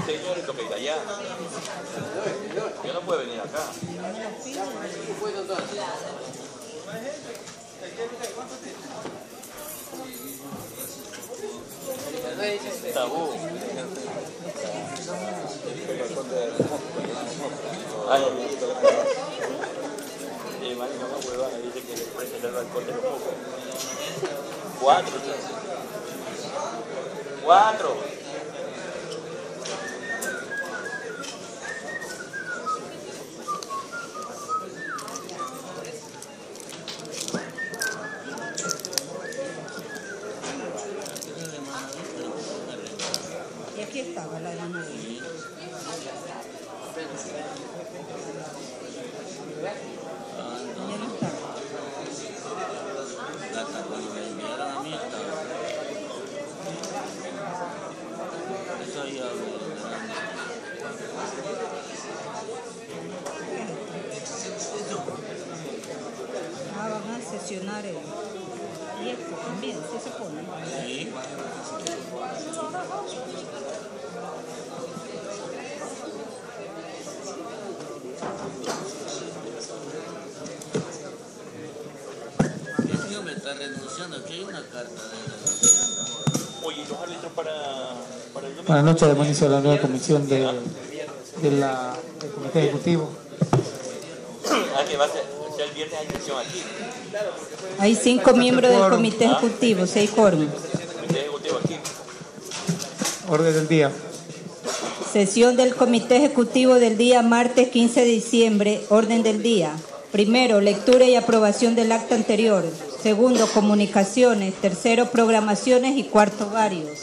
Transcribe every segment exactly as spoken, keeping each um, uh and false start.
Señor, esto que está allá. Yo no puedo venir acá. Tabú. Ay, eh, man, no me huevona, dice que le puede el alcohol de los pocos. Cuatro, cuatro. Y aquí estaba la de nuevo. Ya no estaba. Cuando me enviaron a mí estaba. Eso ahí hablo. Ah, van a sesionar el... Y esto también, ¿sí se pone? Sí. El tío me está renunciando, aquí hay una carta de... Oye, los árbitros para, para el domingo. Buenas noches, hemos iniciado la nueva comisión de, de la, del Comité Ejecutivo. Ah, que va a ser, o sea, el viernes hay sesión aquí. Hay cinco miembros del Comité Ejecutivo, seis quórum. Comité Ejecutivo aquí. Orden del día. Sesión del Comité Ejecutivo del día martes quince de diciembre. Orden del día. Primero, lectura y aprobación del acta anterior. Segundo, comunicaciones. Tercero, programaciones. Y cuarto, varios.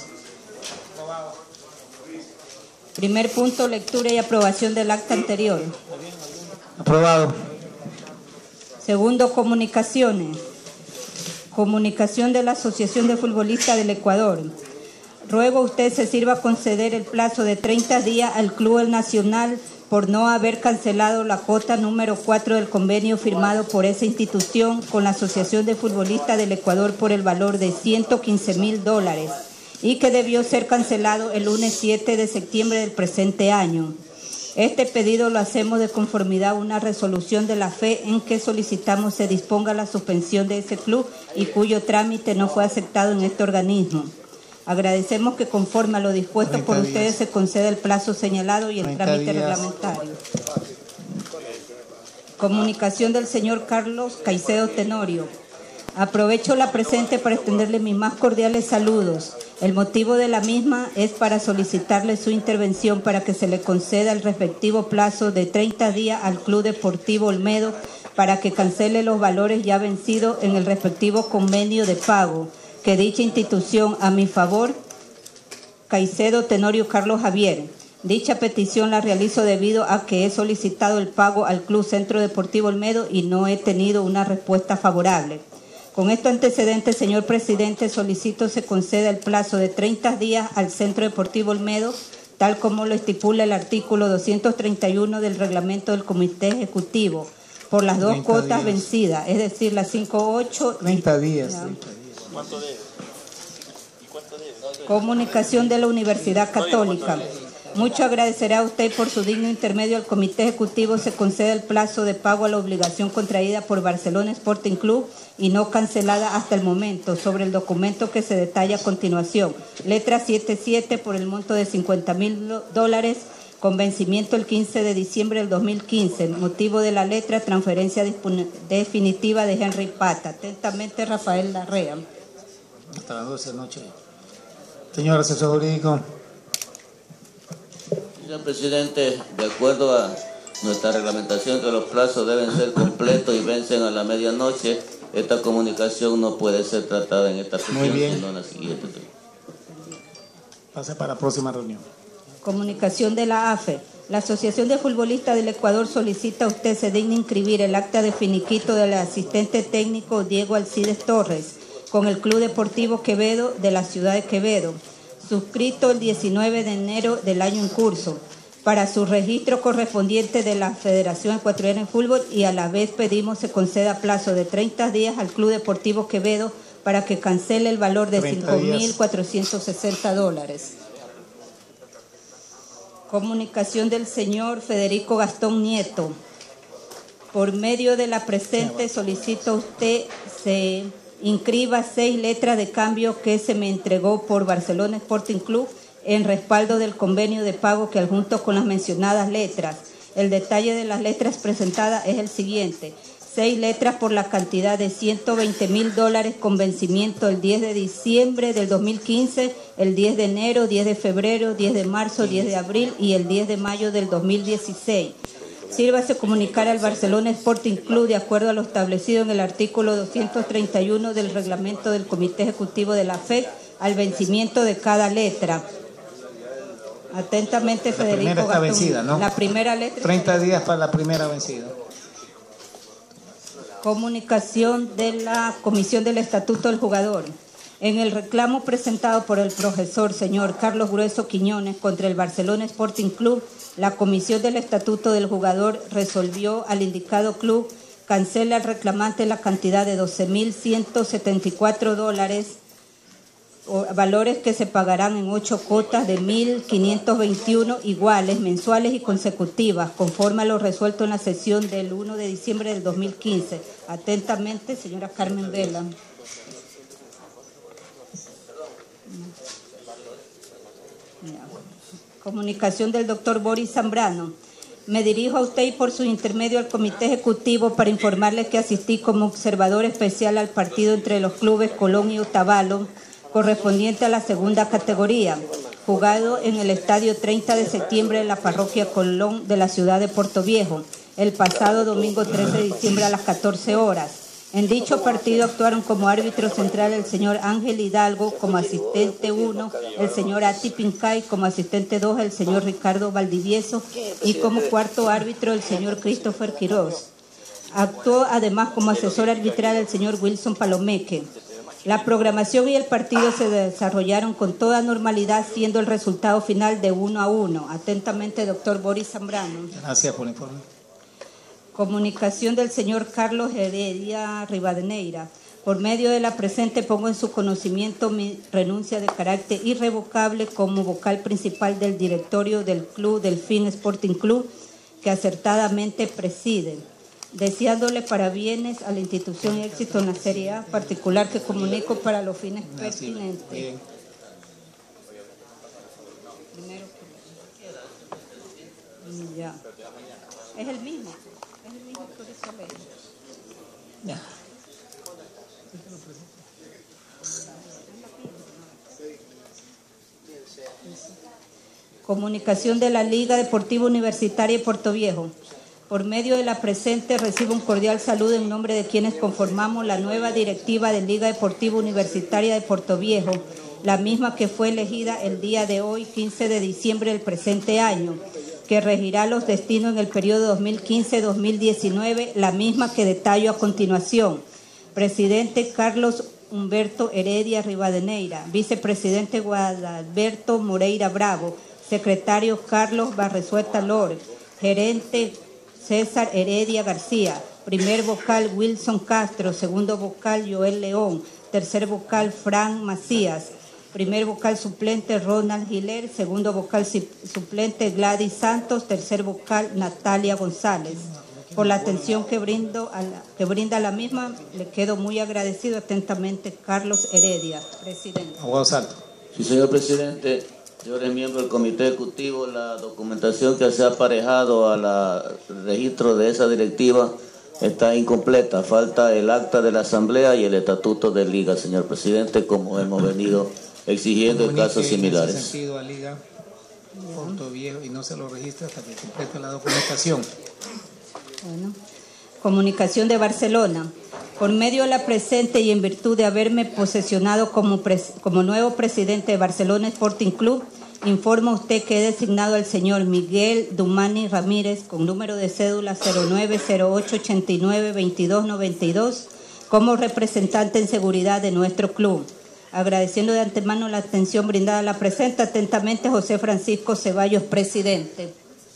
Primer punto, lectura y aprobación del acta anterior. Aprobado. Segundo, comunicaciones. Comunicación de la Asociación de Futbolistas del Ecuador. Ruego usted se sirva a conceder el plazo de treinta días al Club El Nacional por no haber cancelado la cuota número cuatro del convenio firmado por esa institución con la Asociación de Futbolistas del Ecuador por el valor de ciento quince mil dólares y que debió ser cancelado el lunes siete de septiembre del presente año. Este pedido lo hacemos de conformidad a una resolución de la F E en que solicitamos se disponga la suspensión de ese club y cuyo trámite no fue aceptado en este organismo. Agradecemos que conforme a lo dispuesto por ustedes se conceda el plazo señalado y el trámite reglamentario. Comunicación del señor Carlos Caicedo Tenorio. Aprovecho la presente para extenderle mis más cordiales saludos. El motivo de la misma es para solicitarle su intervención para que se le conceda el respectivo plazo de treinta días al Club Deportivo Olmedo para que cancele los valores ya vencidos en el respectivo convenio de pago que dicha institución a mi favor, Caicedo Tenorio Carlos Javier. Dicha petición la realizo debido a que he solicitado el pago al Club Centro Deportivo Olmedo y no he tenido una respuesta favorable. Con estos antecedentes, señor presidente, solicito se conceda el plazo de treinta días al Centro Deportivo Olmedo, tal como lo estipula el artículo doscientos treinta y uno del reglamento del Comité Ejecutivo, por las dos cuotas vencidas, es decir, las cinco ocho... treinta días. Ya. ¿Cuánto debe? ¿Y cuánto debe? Comunicación de la Universidad Católica. Mucho agradecerá a usted por su digno intermedio al Comité Ejecutivo se concede el plazo de pago a la obligación contraída por Barcelona Sporting Club y no cancelada hasta el momento sobre el documento que se detalla a continuación. Letra setenta y siete por el monto de cincuenta mil dólares con vencimiento el quince de diciembre del dos mil quince. Motivo de la letra, transferencia definitiva de Henry Pata. Atentamente, Rafael Larrea. Hasta las doce de la noche. Señor asesor jurídico. Señor presidente, de acuerdo a nuestra reglamentación que los plazos deben ser completos y vencen a la medianoche, esta comunicación no puede ser tratada en esta sesión, sino en la siguiente. Pase para la próxima reunión. Comunicación de la A F E. La Asociación de Futbolistas del Ecuador solicita a usted se digne inscribir el acta de finiquito del asistente técnico Diego Alcides Torres con el Club Deportivo Quevedo de la ciudad de Quevedo, suscrito el diecinueve de enero del año en curso, para su registro correspondiente de la Federación Ecuatoriana de Fútbol y a la vez pedimos se conceda plazo de treinta días al Club Deportivo Quevedo para que cancele el valor de cinco mil cuatrocientos sesenta dólares. Comunicación del señor Federico Gastón Nieto. Por medio de la presente solicito a usted se inscriba seis letras de cambio que se me entregó por Barcelona Sporting Club en respaldo del convenio de pago que adjunto con las mencionadas letras. El detalle de las letras presentadas es el siguiente. Seis letras por la cantidad de ciento veinte mil dólares con vencimiento el diez de diciembre del dos mil quince, el diez de enero, diez de febrero, diez de marzo, diez de abril y el diez de mayo del dos mil dieciséis. Sírvase comunicar al Barcelona Sporting Club de acuerdo a lo establecido en el artículo doscientos treinta y uno del reglamento del Comité Ejecutivo de la F E D al vencimiento de cada letra. Atentamente, Federico La primera está Gastón. vencida, ¿no? La primera letra. treinta días para la primera vencida. Comunicación de la Comisión del Estatuto del Jugador. En el reclamo presentado por el profesor señor Carlos Grueso Quiñones contra el Barcelona Sporting Club, la Comisión del Estatuto del Jugador resolvió al indicado club cancela al reclamante la cantidad de doce mil ciento setenta y cuatro dólares, o valores que se pagarán en ocho cuotas de mil quinientos veintiuno iguales, mensuales y consecutivas, conforme a lo resuelto en la sesión del primero de diciembre del dos mil quince. Atentamente, señora Carmen Vela. Comunicación del doctor Boris Zambrano. Me dirijo a usted y por su intermedio al Comité Ejecutivo para informarle que asistí como observador especial al partido entre los clubes Colón y Otavalo, correspondiente a la segunda categoría, jugado en el estadio treinta de septiembre en la parroquia Colón de la ciudad de Puerto Viejo, el pasado domingo tres de diciembre a las catorce horas. En dicho partido actuaron como árbitro central el señor Ángel Hidalgo, como asistente uno, el señor Ati Pincay, como asistente dos, el señor Ricardo Valdivieso y como cuarto árbitro el señor Christopher Quiroz. Actuó además como asesor arbitral el señor Wilson Palomeque. La programación y el partido se desarrollaron con toda normalidad, siendo el resultado final de uno a uno. Atentamente, doctor Boris Zambrano. Gracias por el informe. Comunicación del señor Carlos Heredia Rivadeneira. Por medio de la presente pongo en su conocimiento mi renuncia de carácter irrevocable como vocal principal del directorio del Club Delfín Sporting Club, que acertadamente preside. Deseándole parabienes a la institución y éxito en la Serie A, particular que comunico para los fines pertinentes. Bien. Primero, ya. Es el mismo. Es el mismo que hizo ley. Ya. Comunicación de la Liga Deportiva Universitaria de Puerto Viejo. Por medio de la presente recibo un cordial saludo en nombre de quienes conformamos la nueva directiva de Liga Deportiva Universitaria de Puerto Viejo, la misma que fue elegida el día de hoy, quince de diciembre del presente año, que regirá los destinos en el periodo dos mil quince a dos mil diecinueve, la misma que detallo a continuación. Presidente Carlos Humberto Heredia Rivadeneira, vicepresidente Guadalberto Moreira Bravo, secretario Carlos Barresueta Lor, gerente César Heredia García, primer vocal Wilson Castro, segundo vocal Joel León, tercer vocal Fran Macías, primer vocal suplente Ronald Giler, segundo vocal suplente Gladys Santos, tercer vocal Natalia González. Por la atención que, brindo a la, que brinda a la misma, le quedo muy agradecido. Atentamente, Carlos Heredia, presidente. Abogado Salto. Sí, señor presidente. Señores miembros del Comité Ejecutivo, la documentación que se ha aparejado al registro de esa directiva está incompleta. Falta el acta de la Asamblea y el estatuto de Liga, señor presidente, como hemos venido exigiendo en casos similares. En ese sentido a Liga Puerto Viejo y no se lo registra hasta que complete la documentación. Bueno. Comunicación de Barcelona. Por medio de la presente y en virtud de haberme posesionado como, pres como nuevo presidente de Barcelona Sporting Club, informa usted que he designado al señor Miguel Dumani Ramírez con número de cédula cero nueve cero ocho ochenta y nueve veintidós noventa y dos como representante en seguridad de nuestro club. Agradeciendo de antemano la atención brindada a la presente, atentamente José Francisco Ceballos, presidente.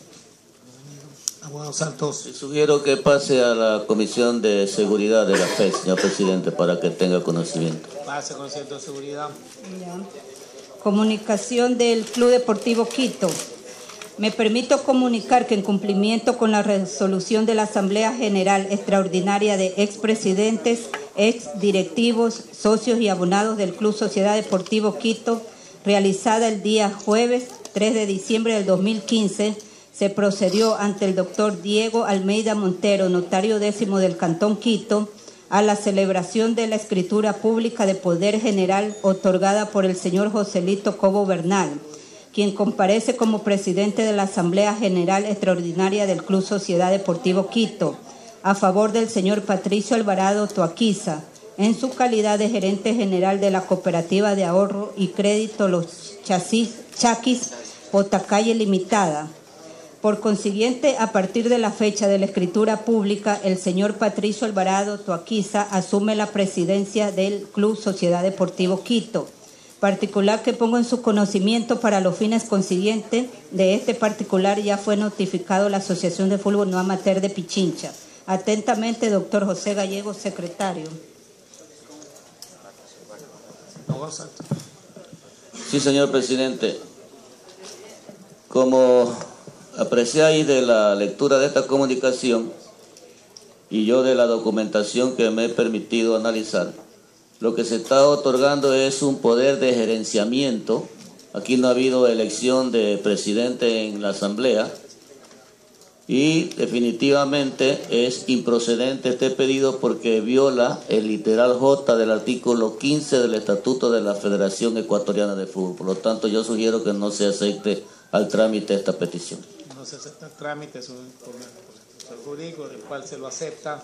Abogado Santos. Sugiero que pase a la Comisión de Seguridad de la F E D, señor presidente, para que tenga conocimiento. Pase conocimiento de seguridad. Ya. Comunicación del Club Deportivo Quito. Me permito comunicar que en cumplimiento con la resolución de la Asamblea General Extraordinaria de expresidentes, exdirectivos, socios y abonados del Club Sociedad Deportivo Quito, realizada el día jueves tres de diciembre del dos mil quince, se procedió ante el doctor Diego Almeida Montero, notario décimo del Cantón Quito, a la celebración de la escritura pública de poder general otorgada por el señor Joselito Cobo Bernal, quien comparece como presidente de la Asamblea General Extraordinaria del Club Sociedad Deportivo Quito, a favor del señor Patricio Alvarado Toaquiza, en su calidad de gerente general de la Cooperativa de Ahorro y Crédito Los Chasis, Chaquis Potacalle Limitada. Por consiguiente, a partir de la fecha de la escritura pública, el señor Patricio Alvarado Toaquiza asume la presidencia del Club Sociedad Deportivo Quito, particular que pongo en su conocimiento para los fines consiguientes. De este particular ya fue notificado la Asociación de Fútbol No Amateur de Pichincha. Atentamente, doctor José Gallegos, secretario. Sí, señor presidente. Como apreciáis de la lectura de esta comunicación y yo de la documentación que me he permitido analizar, lo que se está otorgando es un poder de gerenciamiento. Aquí no ha habido elección de presidente en la Asamblea y definitivamente es improcedente este pedido porque viola el literal J del artículo quince del Estatuto de la Federación Ecuatoriana de Fútbol. Por lo tanto, yo sugiero que no se acepte al trámite esta petición. No se acepta el trámite, es un proceso jurídico del cual se lo acepta.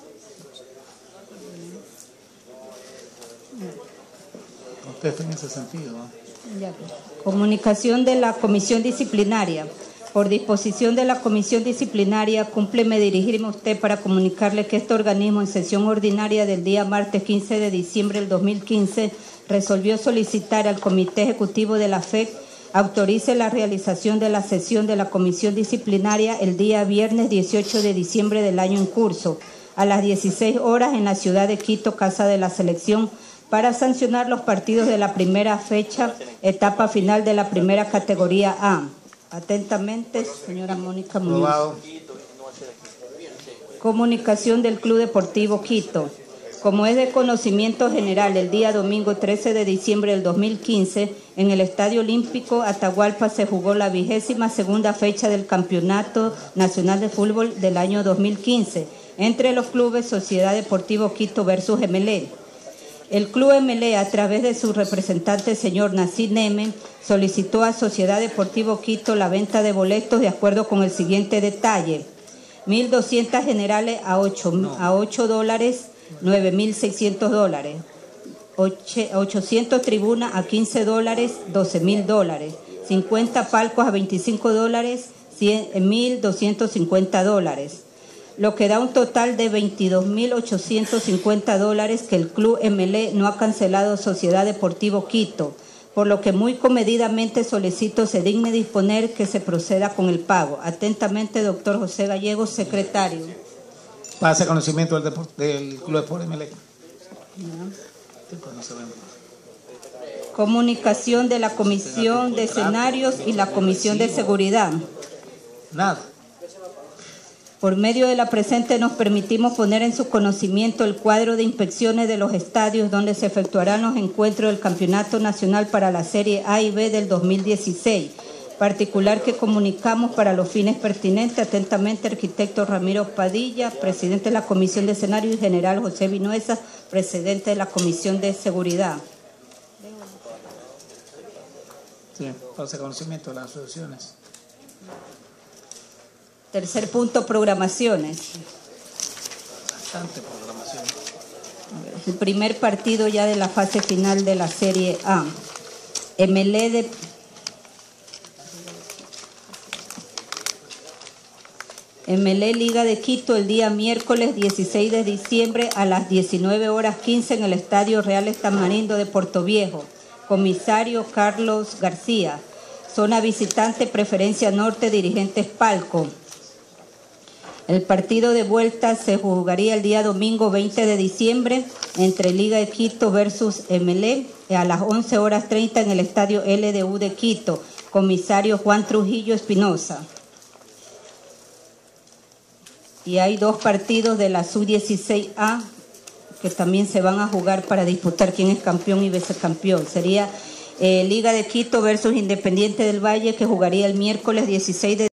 Contesta en ese sentido, ¿no? Ya. Comunicación de la Comisión Disciplinaria. Por disposición de la Comisión Disciplinaria, cúmpleme dirigirme a usted para comunicarle que este organismo en sesión ordinaria del día martes quince de diciembre del dos mil quince resolvió solicitar al Comité Ejecutivo de la F E C autorice la realización de la sesión de la Comisión Disciplinaria el día viernes dieciocho de diciembre del año en curso, a las dieciséis horas en la ciudad de Quito, Casa de la Selección, para sancionar los partidos de la primera fecha, etapa final de la primera categoría A. Atentamente, señora Mónica Muñoz. Aprobado. Comunicación del Club Deportivo Quito. Como es de conocimiento general, el día domingo trece de diciembre del dos mil quince, en el Estadio Olímpico Atahualpa se jugó la vigésima segunda fecha del Campeonato Nacional de Fútbol del año dos mil quince, entre los clubes Sociedad Deportivo Quito versus M L E. El Club M L E, a través de su representante, señor Nassim Neme, solicitó a Sociedad Deportivo Quito la venta de boletos de acuerdo con el siguiente detalle: mil doscientas generales a ocho, no. a ocho dólares, nueve mil seiscientos dólares, ochocientos tribunas a quince dólares, doce mil dólares, cincuenta palcos a veinticinco dólares, mil doscientos cincuenta dólares, lo que da un total de veintidós mil ochocientos cincuenta dólares que el Club M L E no ha cancelado Sociedad Deportivo Quito, por lo que muy comedidamente solicito se digne disponer que se proceda con el pago. Atentamente, doctor José Gallegos, secretario. Pase conocimiento del, del Club Deportivo M L E. No se Comunicación de la Comisión de Escenarios y la Comisión de Seguridad. Nada. Por medio de la presente nos permitimos poner en su conocimiento el cuadro de inspecciones de los estadios donde se efectuarán los encuentros del Campeonato Nacional para la Serie A y B del dos mil dieciséis, particular que comunicamos para los fines pertinentes. Atentamente, arquitecto Ramiro Padilla, presidente de la Comisión de Escenarios, y general José Vinuesa, presidente de la Comisión de Seguridad. Sí, pase conocimiento de las resoluciones. Tercer punto, programaciones. Bastante programación. El primer partido ya de la fase final de la Serie A. M L E de... M L E Liga de Quito el día miércoles dieciséis de diciembre a las diecinueve horas quince en el Estadio Real Tamarindo de Portoviejo. Comisario Carlos García. Zona visitante, preferencia norte, dirigentes Palco. El partido de vuelta se jugaría el día domingo veinte de diciembre entre Liga de Quito versus M L E a las once horas treinta en el Estadio L D U de Quito. comisario Juan Trujillo Espinosa. Y hay dos partidos de la sub dieciséis A que también se van a jugar para disputar quién es campeón y vicecampeón. Sería eh, Liga de Quito versus Independiente del Valle, que jugaría el miércoles dieciséis de